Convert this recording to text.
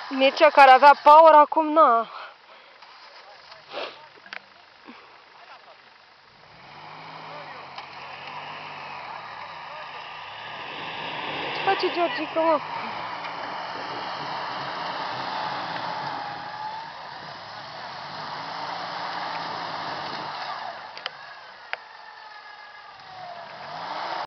Mircea, care avea power, acum n-a. Ce face Georgica, mă?